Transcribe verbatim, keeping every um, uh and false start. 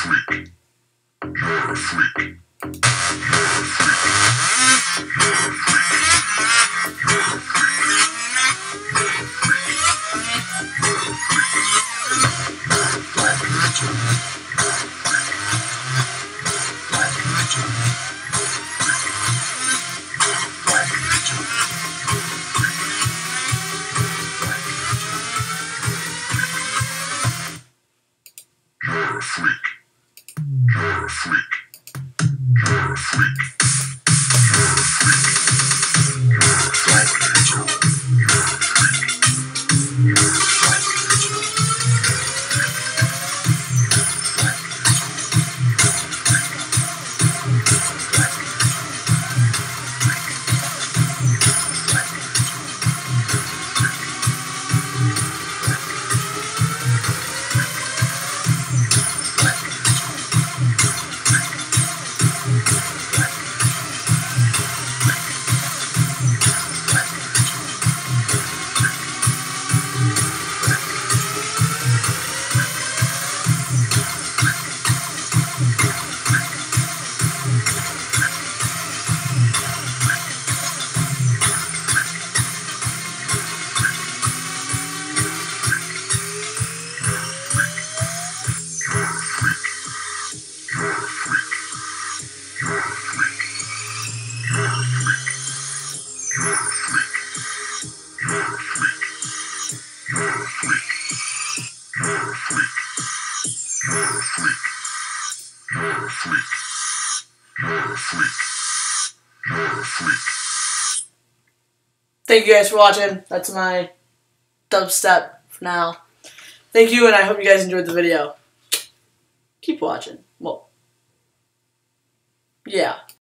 freak. You're a freak. You're a freak. You're a freak. You're a freak. You're a freak. You're a dominator. You're a freak. You're a dominator. Thank you guys for watching. That's my dubstep for now. Thank you, and I hope you guys enjoyed the video. Keep watching. Well, yeah.